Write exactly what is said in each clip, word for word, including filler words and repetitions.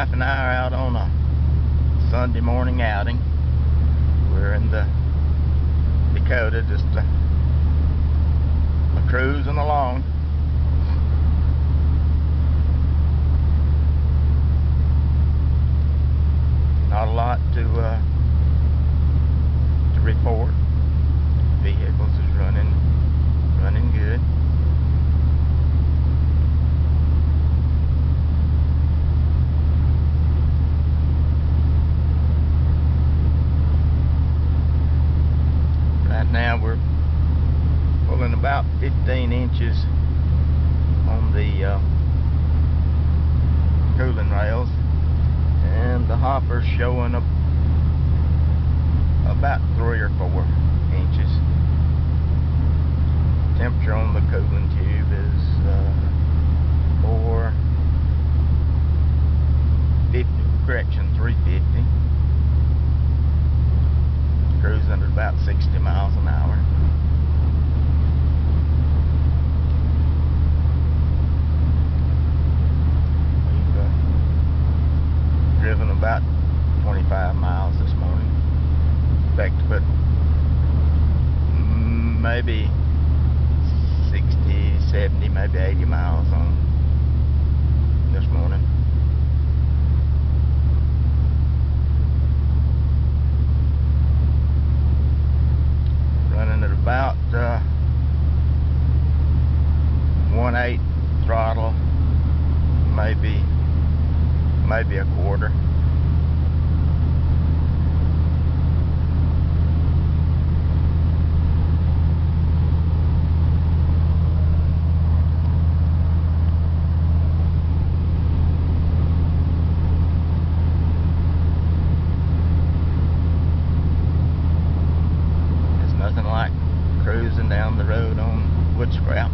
wife and I are out on a Sunday morning outing. We're in the Dakota, just uh, cruising along. Not a lot to uh, to report. Vehicles is running running good. Right now we're pulling about fifteen inches on the uh, cooling rails, and the hopper's showing up about three or four inches. Temperature on the cooling tube is uh, four fifty, correction, three fifty. Cruising at about sixty miles an hour. We've uh, driven about twenty-five miles this morning. Expect to put maybe sixty, seventy, maybe eighty miles on this morning. Running at about uh, one eighth throttle, maybe maybe a quarter. Nothing like cruising down the road on wood scrap.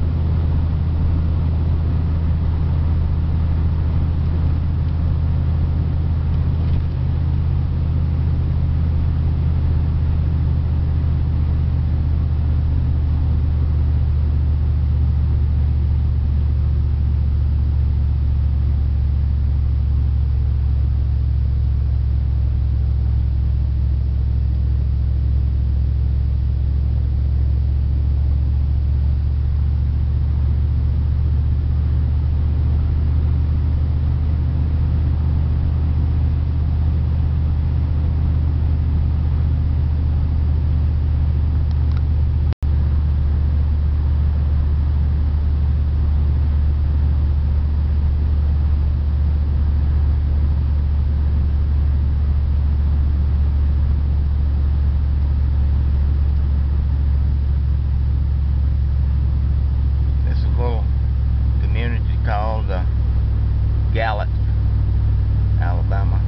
Alabama.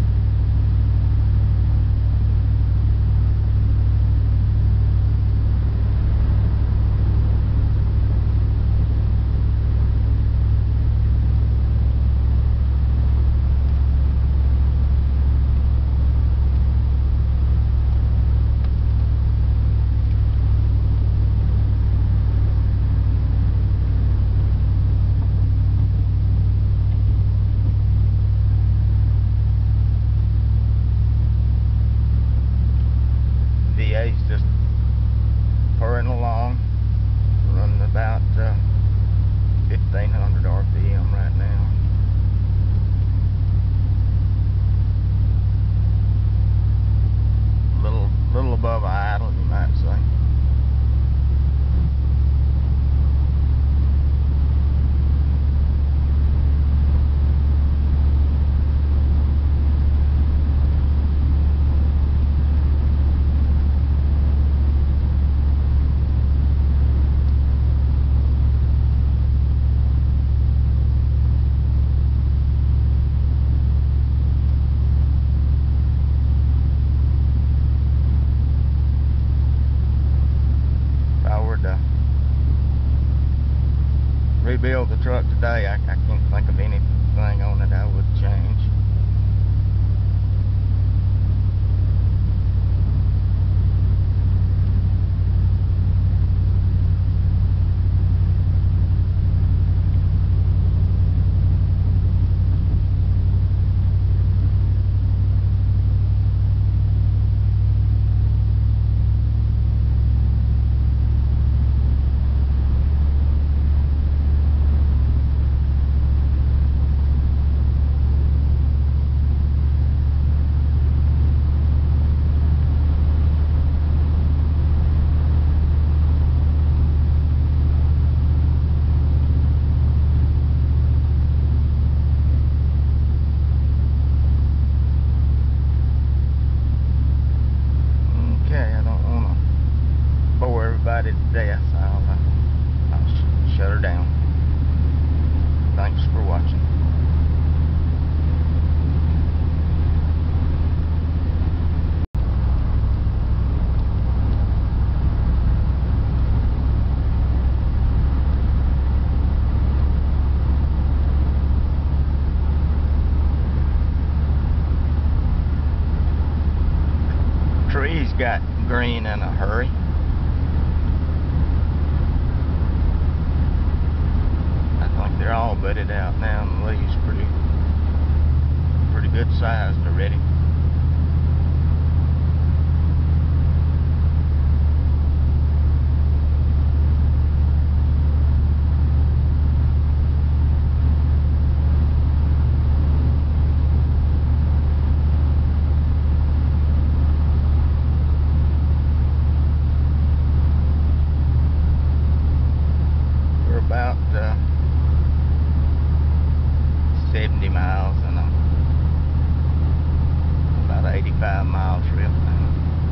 He's just purring along, running about uh, fifteen hundred R P M right now. Little, little above idle, you might say. Rebuild the truck today, I, I can't think of anything on it I would change. got green in a hurry. I think they're all budded out now, and the leaves pretty, pretty good sized already. About uh, seventy miles and a, about eighty-five mile trip now.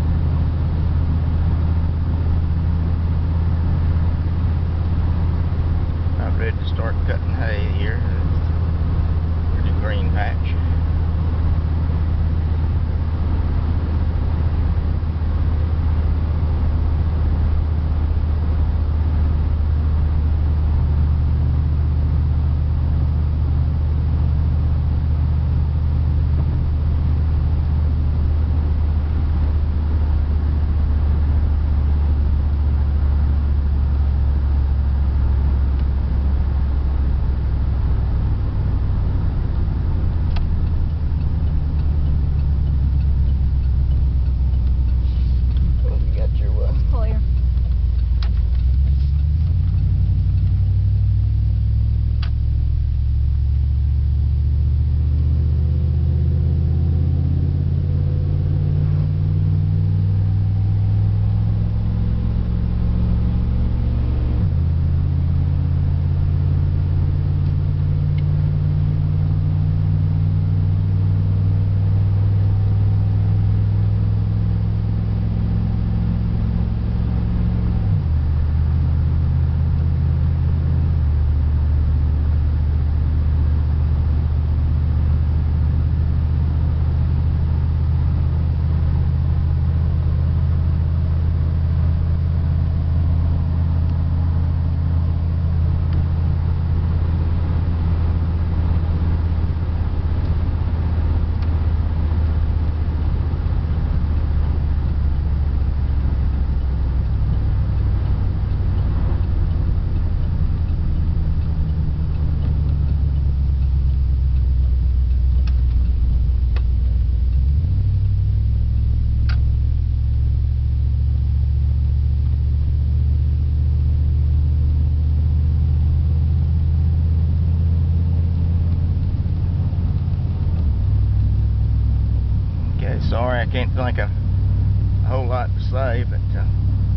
I'm ready to start cutting hay here. It's a pretty green patch. Sorry, I can't think of a whole lot to say, but uh,